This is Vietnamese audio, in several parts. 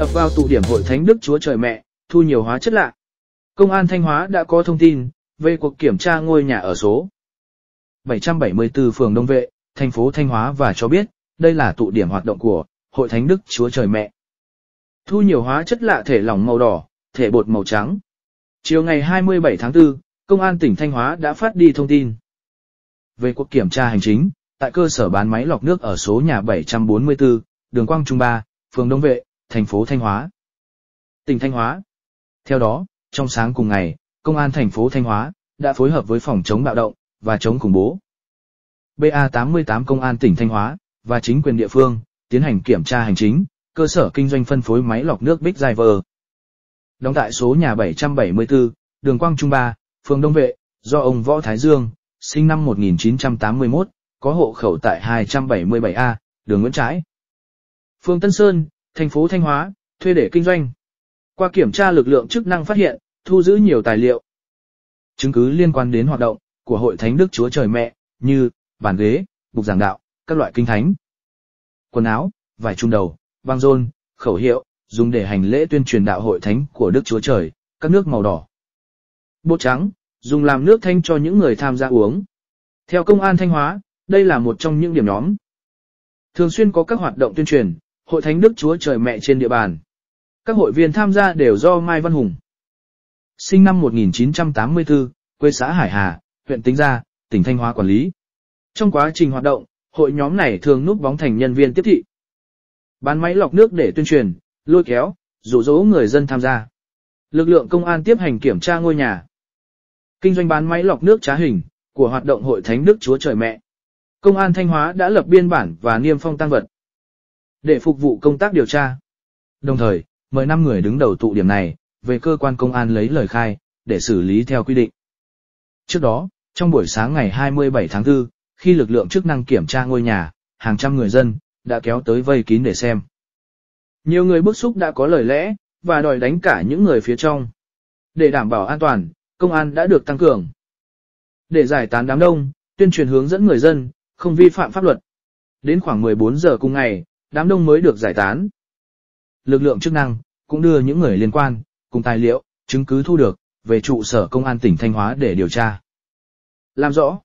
ập vào tụ điểm Hội Thánh Đức Chúa Trời Mẹ, thu nhiều hóa chất lạ. Công an Thanh Hóa đã có thông tin về cuộc kiểm tra ngôi nhà ở số 774 phường Đông Vệ, thành phố Thanh Hóa và cho biết đây là tụ điểm hoạt động của Hội Thánh Đức Chúa Trời Mẹ. Thu nhiều hóa chất lạ thể lỏng màu đỏ, thể bột màu trắng. Chiều ngày 27 tháng 4, Công an tỉnh Thanh Hóa đã phát đi thông tin về cuộc kiểm tra hành chính tại cơ sở bán máy lọc nước ở số nhà 744, đường Quang Trung 3, phường Đông Vệ, thành phố Thanh Hóa, tỉnh Thanh Hóa. Theo đó, trong sáng cùng ngày, Công an thành phố Thanh Hóa đã phối hợp với phòng chống bạo động và chống khủng bố BA88 Công an tỉnh Thanh Hóa và chính quyền địa phương tiến hành kiểm tra hành chính cơ sở kinh doanh phân phối máy lọc nước Big River đóng tại số nhà 774, đường Quang Trung 3, phường Đông Vệ, do ông Võ Thái Dương, sinh năm 1981, có hộ khẩu tại 277A, đường Nguyễn Trãi, phường Tân Sơn, thành phố Thanh Hóa, thuê để kinh doanh. Qua kiểm tra, lực lượng chức năng phát hiện, thu giữ nhiều tài liệu, chứng cứ liên quan đến hoạt động của Hội Thánh Đức Chúa Trời Mẹ như bàn ghế, bục giảng đạo, các loại kinh thánh, quần áo, vải chùm đầu, băng rôn, khẩu hiệu dùng để hành lễ tuyên truyền đạo Hội Thánh của Đức Chúa Trời, các nước màu đỏ, bột trắng, dùng làm nước thanh cho những người tham gia uống. Theo Công an Thanh Hóa, đây là một trong những điểm nhóm thường xuyên có các hoạt động tuyên truyền Hội Thánh Đức Chúa Trời Mẹ trên địa bàn. Các hội viên tham gia đều do Mai Văn Hùng, sinh năm 1984, quê xã Hải Hà, huyện Tĩnh Gia, tỉnh Thanh Hóa quản lý. Trong quá trình hoạt động, hội nhóm này thường núp bóng thành nhân viên tiếp thị, bán máy lọc nước để tuyên truyền, lôi kéo, dụ dỗ người dân tham gia. Lực lượng công an tiếp hành kiểm tra ngôi nhà kinh doanh bán máy lọc nước trá hình của hoạt động Hội Thánh Đức Chúa Trời Mẹ. Công an Thanh Hóa đã lập biên bản và niêm phong tang vật để phục vụ công tác điều tra. Đồng thời, mời 5 người đứng đầu tụ điểm này về cơ quan công an lấy lời khai để xử lý theo quy định. Trước đó, trong buổi sáng ngày 27 tháng 4, khi lực lượng chức năng kiểm tra ngôi nhà, hàng trăm người dân đã kéo tới vây kín để xem. Nhiều người bức xúc đã có lời lẽ và đòi đánh cả những người phía trong. Để đảm bảo an toàn, công an đã được tăng cường để giải tán đám đông, tuyên truyền hướng dẫn người dân không vi phạm pháp luật. Đến khoảng 14 giờ cùng ngày, đám đông mới được giải tán. Lực lượng chức năng cũng đưa những người liên quan cùng tài liệu, chứng cứ thu được về trụ sở công an tỉnh Thanh Hóa để điều tra, làm rõ.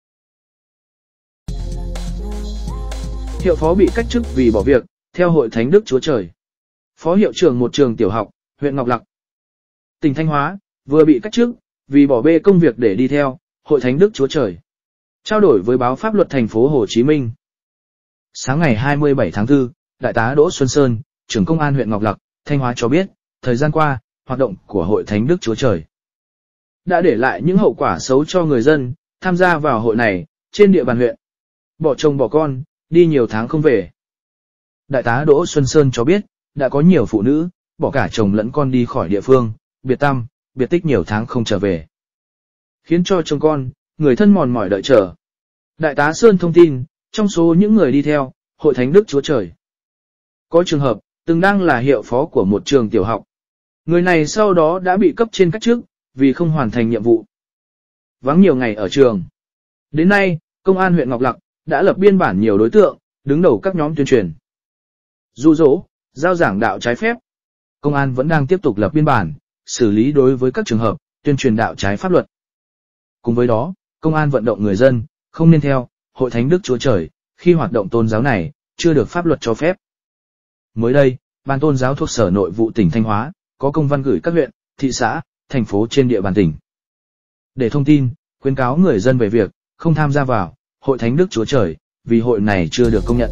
Hiệu phó bị cách chức vì bỏ việc, theo Hội Thánh Đức Chúa Trời. Phó hiệu trưởng một trường tiểu học, huyện Ngọc Lặc, tỉnh Thanh Hóa, vừa bị cách chức vì bỏ bê công việc để đi theo Hội Thánh Đức Chúa Trời. Trao đổi với báo Pháp luật thành phố Hồ Chí Minh. Sáng ngày 27 tháng 4, Đại tá Đỗ Xuân Sơn, trưởng công an huyện Ngọc Lặc, Thanh Hóa cho biết, thời gian qua, hoạt động của Hội Thánh Đức Chúa Trời đã để lại những hậu quả xấu cho người dân tham gia vào hội này trên địa bàn huyện. Bỏ chồng bỏ con, đi nhiều tháng không về. Đại tá Đỗ Xuân Sơn cho biết, đã có nhiều phụ nữ bỏ cả chồng lẫn con đi khỏi địa phương, biệt tăm, biệt tích nhiều tháng không trở về, khiến cho chồng con, người thân mòn mỏi đợi chờ. Đại tá Sơn thông tin, trong số những người đi theo Hội Thánh Đức Chúa Trời, có trường hợp từng đang là hiệu phó của một trường tiểu học. Người này sau đó đã bị cấp trên cách chức vì không hoàn thành nhiệm vụ, vắng nhiều ngày ở trường. Đến nay, công an huyện Ngọc Lặc đã lập biên bản nhiều đối tượng đứng đầu các nhóm tuyên truyền, dụ dỗ, giao giảng đạo trái phép. Công an vẫn đang tiếp tục lập biên bản, xử lý đối với các trường hợp tuyên truyền đạo trái pháp luật. Cùng với đó, công an vận động người dân không nên theo Hội Thánh Đức Chúa Trời khi hoạt động tôn giáo này chưa được pháp luật cho phép. Mới đây, Ban Tôn giáo thuộc Sở Nội vụ tỉnh Thanh Hóa có công văn gửi các huyện, thị xã, thành phố trên địa bàn tỉnh để thông tin, khuyến cáo người dân về việc không tham gia vào Hội Thánh Đức Chúa Trời vì hội này chưa được công nhận.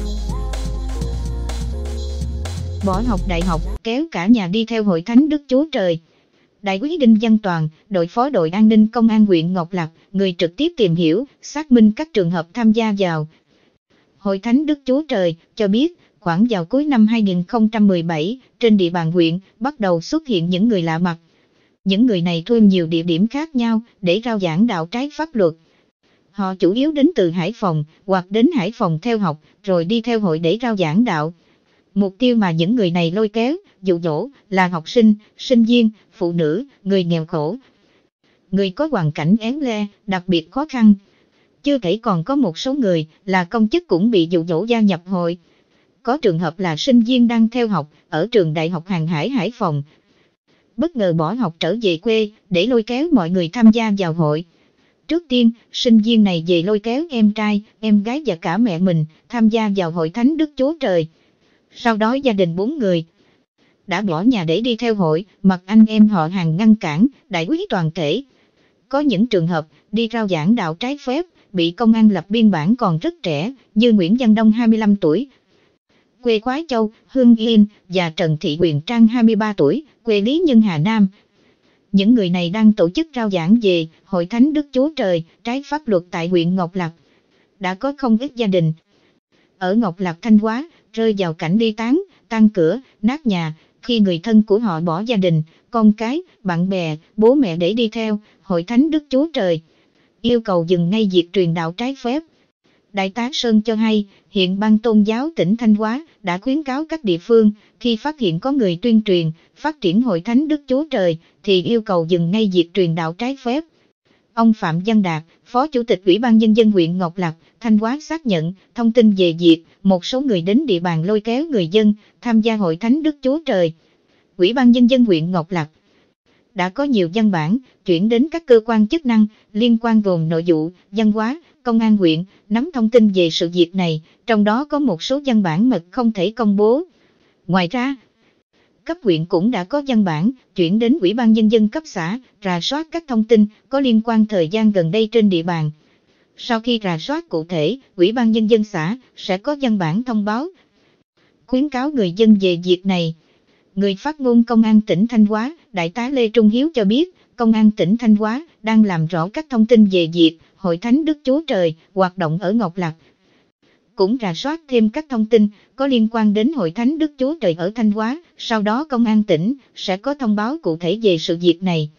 Bỏ học đại học, kéo cả nhà đi theo Hội Thánh Đức Chúa Trời. Đại úy Đinh Văn Toàn, đội phó đội an ninh công an huyện Ngọc Lặc, người trực tiếp tìm hiểu, xác minh các trường hợp tham gia vào Hội Thánh Đức Chúa Trời, cho biết, khoảng vào cuối năm 2017, trên địa bàn huyện, bắt đầu xuất hiện những người lạ mặt. Những người này thuê nhiều địa điểm khác nhau để rao giảng đạo trái pháp luật. Họ chủ yếu đến từ Hải Phòng, hoặc đến Hải Phòng theo học, rồi đi theo hội để rao giảng đạo. Mục tiêu mà những người này lôi kéo, dụ dỗ, là học sinh, sinh viên, phụ nữ, người nghèo khổ, người có hoàn cảnh éo le, đặc biệt khó khăn. Chưa kể còn có một số người là công chức cũng bị dụ dỗ gia nhập hội. có trường hợp là sinh viên đang theo học ở trường Đại học Hàng hải Hải Phòng. Bất ngờ bỏ học trở về quê để lôi kéo mọi người tham gia vào hội. Trước tiên, sinh viên này về lôi kéo em trai, em gái và cả mẹ mình tham gia vào hội thánh Đức Chúa Trời. Sau đó gia đình 4 người đã bỏ nhà để đi theo hội, mặc anh em họ hàng ngăn cản, đại úy toàn kể. Có những trường hợp đi rao giảng đạo trái phép, bị công an lập biên bản còn rất trẻ, như Nguyễn Văn Đông 25 tuổi, quê Khoái Châu, Hưng Yên, và Trần Thị Huyền Trang 23 tuổi, quê Lý Nhân Hà Nam. Những người này đang tổ chức rao giảng về Hội Thánh Đức Chúa Trời, trái pháp luật tại huyện Ngọc Lặc. Đã có không ít gia đình ở Ngọc Lặc, Thanh Hóa, rơi vào cảnh ly tán, tan cửa, nát nhà, khi người thân của họ bỏ gia đình, con cái, bạn bè, bố mẹ để đi theo Hội Thánh Đức Chúa Trời, yêu cầu dừng ngay việc truyền đạo trái phép. Đại tá Sơn cho hay, hiện Ban Tôn giáo tỉnh Thanh Hóa đã khuyến cáo các địa phương, khi phát hiện có người tuyên truyền, phát triển Hội Thánh Đức Chúa Trời, thì yêu cầu dừng ngay việc truyền đạo trái phép. Ông Phạm Văn Đạt, Phó Chủ tịch Ủy ban Nhân dân huyện Ngọc Lặc, Thanh Hóa xác nhận thông tin về việc một số người đến địa bàn lôi kéo người dân tham gia Hội Thánh Đức Chúa Trời. Ủy ban Nhân dân huyện Ngọc Lặc đã có nhiều văn bản chuyển đến các cơ quan chức năng liên quan gồm nội vụ, văn hóa, công an huyện, nắm thông tin về sự việc này, trong đó có một số văn bản mật không thể công bố. Ngoài ra, cấp huyện cũng đã có văn bản chuyển đến Ủy ban Nhân dân cấp xã, rà soát các thông tin có liên quan thời gian gần đây trên địa bàn. Sau khi rà soát cụ thể, Ủy ban Nhân dân xã sẽ có văn bản thông báo, khuyến cáo người dân về việc này. Người phát ngôn Công an tỉnh Thanh Hóa, Đại tá Lê Trung Hiếu cho biết, Công an tỉnh Thanh Hóa đang làm rõ các thông tin về việc Hội Thánh Đức Chúa Trời hoạt động ở Ngọc Lặc. Cũng rà soát thêm các thông tin có liên quan đến Hội Thánh Đức Chúa Trời ở Thanh Hóa, sau đó Công an tỉnh sẽ có thông báo cụ thể về sự việc này.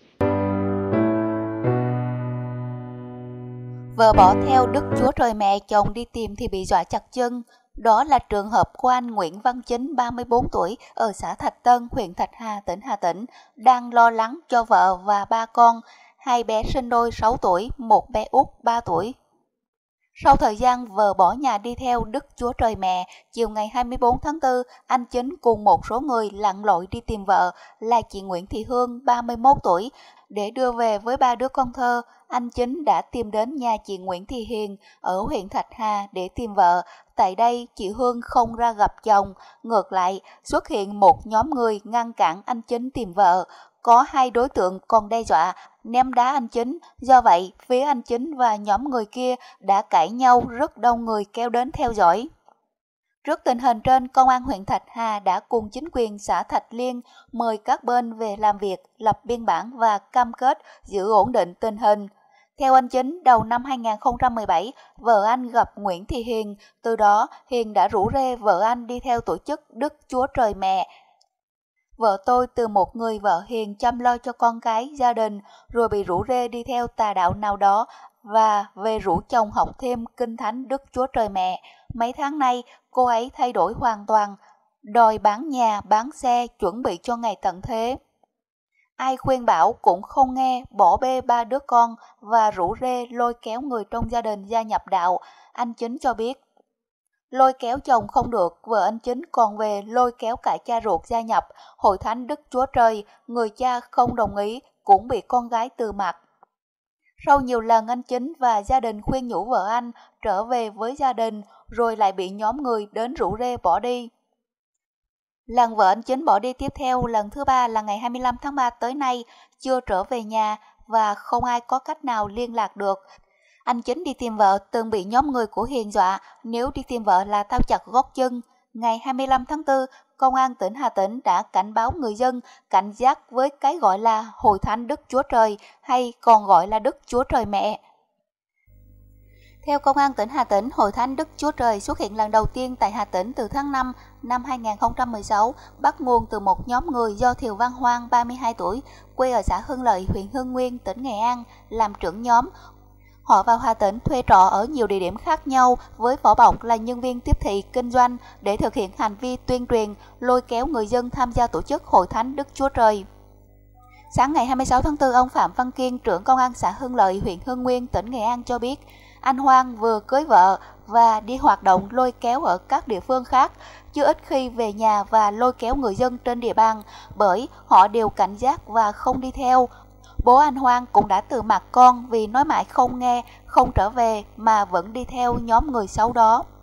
Vợ bỏ theo Đức Chúa Trời mẹ, chồng đi tìm thì bị dọa chặt chân. Đó là trường hợp của anh Nguyễn Văn Chính, 34 tuổi, ở xã Thạch Tân, huyện Thạch Hà, tỉnh Hà Tĩnh, đang lo lắng cho vợ và 3 con, 2 bé sinh đôi 6 tuổi, 1 bé út 3 tuổi. Sau thời gian vợ bỏ nhà đi theo Đức Chúa Trời mẹ, chiều ngày 24 tháng 4, anh Chính cùng một số người lặn lội đi tìm vợ là chị Nguyễn Thị Hương, 31 tuổi, để đưa về với 3 đứa con thơ. Anh Chính đã tìm đến nhà chị Nguyễn Thị Hiền ở huyện Thạch Hà để tìm vợ. Tại đây, chị Hương không ra gặp chồng, ngược lại xuất hiện một nhóm người ngăn cản anh Chính tìm vợ. Có 2 đối tượng còn đe dọa ném đá anh Chính. Do vậy, phía anh Chính và nhóm người kia đã cãi nhau, rất đông người kéo đến theo dõi. Trước tình hình trên, Công an huyện Thạch Hà đã cùng chính quyền xã Thạch Liên mời các bên về làm việc, lập biên bản và cam kết giữ ổn định tình hình. Theo anh Chính, đầu năm 2017, vợ anh gặp Nguyễn Thị Hiền, từ đó Hiền đã rủ rê vợ anh đi theo tổ chức Đức Chúa Trời mẹ. Vợ tôi từ một người vợ hiền chăm lo cho con cái, gia đình, rồi bị rủ rê đi theo tà đạo nào đó và về rủ chồng học thêm Kinh Thánh Đức Chúa Trời mẹ. Mấy tháng nay, cô ấy thay đổi hoàn toàn, đòi bán nhà, bán xe, chuẩn bị cho ngày tận thế. Ai khuyên bảo cũng không nghe, bỏ bê 3 đứa con và rủ rê lôi kéo người trong gia đình gia nhập đạo. Anh Chính cho biết, lôi kéo chồng không được, vợ anh Chính còn về lôi kéo cả cha ruột gia nhập Hội Thánh Đức Chúa Trời. Người cha không đồng ý, cũng bị con gái từ mặt. Sau nhiều lần anh Chính và gia đình khuyên nhủ vợ anh trở về với gia đình, rồi lại bị nhóm người đến rủ rê bỏ đi. Lần vợ anh Chính bỏ đi tiếp theo, lần thứ 3 là ngày 25 tháng 3 tới nay, chưa trở về nhà và không ai có cách nào liên lạc được. Anh Chính đi tìm vợ từng bị nhóm người của Hiền dọa, nếu đi tìm vợ là tao chặt gót chân. Ngày 25 tháng 4, Công an tỉnh Hà Tĩnh đã cảnh báo người dân cảnh giác với cái gọi là Hội Thánh Đức Chúa Trời hay còn gọi là Đức Chúa Trời mẹ. Theo Công an tỉnh Hà Tĩnh, Hội Thánh Đức Chúa Trời xuất hiện lần đầu tiên tại Hà Tĩnh từ tháng 5 năm 2016, bắt nguồn từ một nhóm người do Thiều Văn Hoang, 32 tuổi, quê ở xã Hưng Lợi, huyện Hưng Nguyên, tỉnh Nghệ An, làm trưởng nhóm. Họ vào Hà Tĩnh thuê trọ ở nhiều địa điểm khác nhau với vỏ bọc là nhân viên tiếp thị kinh doanh để thực hiện hành vi tuyên truyền, lôi kéo người dân tham gia tổ chức Hội Thánh Đức Chúa Trời. Sáng ngày 26 tháng 4, ông Phạm Văn Kiên, trưởng công an xã Hưng Lợi, huyện Hưng Nguyên, tỉnh Nghệ An cho biết, Anh Hoan vừa cưới vợ và đi hoạt động lôi kéo ở các địa phương khác, chứ ít khi về nhà và lôi kéo người dân trên địa bàn, bởi họ đều cảnh giác và không đi theo. Bố anh Hoan cũng đã từ mặt con vì nói mãi không nghe, không trở về mà vẫn đi theo nhóm người xấu đó.